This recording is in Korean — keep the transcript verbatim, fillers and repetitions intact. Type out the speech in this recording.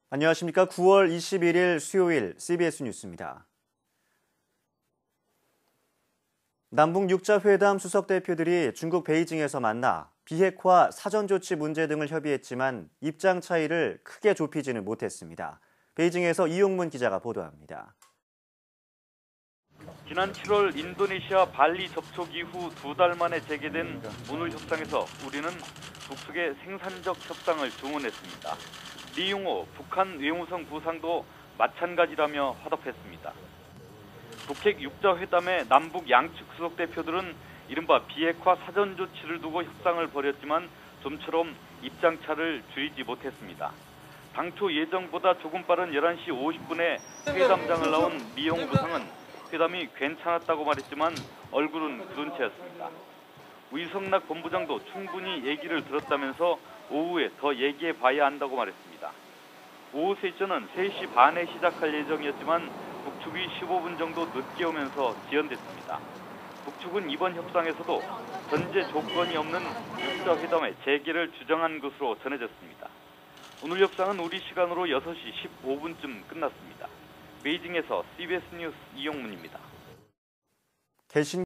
안녕하십니까. 구월 이십일일 수요일 씨비에스 뉴스입니다. 남북 육 자 회담 수석 대표들이 중국 베이징에서 만나 비핵화 사전조치 문제 등을 협의했지만 입장 차이를 크게 좁히지는 못했습니다. 베이징에서 이용문 기자가 보도합니다. 지난 칠월 인도네시아 발리 접촉 이후 두 달 만에 재개된 오늘 협상에서 우리는 북측의 생산적 협상을 주문했습니다. 리용호 북한 외무성 부상도 마찬가지라며 화답했습니다. 북핵 육 자 회담에 남북 양측 수석 대표들은 이른바 비핵화 사전 조치를 두고 협상을 벌였지만 좀처럼 입장차를 줄이지 못했습니다. 당초 예정보다 조금 빠른 열한 시 오십 분에 회담장을 나온 리용호 부상은 회담이 괜찮았다고 말했지만 얼굴은 굳은 채였습니다. 위성락 본부장도 충분히 얘기를 들었다면서 오후에 더 얘기해 봐야 한다고 말했습니다. 오후 세션은 세 시 반에 시작할 예정이었지만 북측이 십오 분 정도 늦게 오면서 지연됐습니다. 북측은 이번 협상에서도 전제 조건이 없는 육 자 회담의 재개를 주장한 것으로 전해졌습니다. 오늘 협상은 우리 시간으로 여섯 시 십오 분쯤 끝났습니다. 베이징에서 씨비에스 뉴스 이용문입니다. 개신